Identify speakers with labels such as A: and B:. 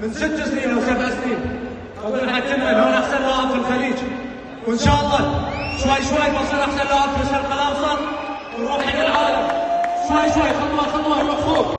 A: من 6 سنين او 7 سنين اقول حتنقل هون احسن لاعب في الخليج، وان شاء الله شوي شوي بصير احسن لاعب في الشرق الاوسط ونروح حق العالم، شوي شوي خطوه خطوه نروح فوق.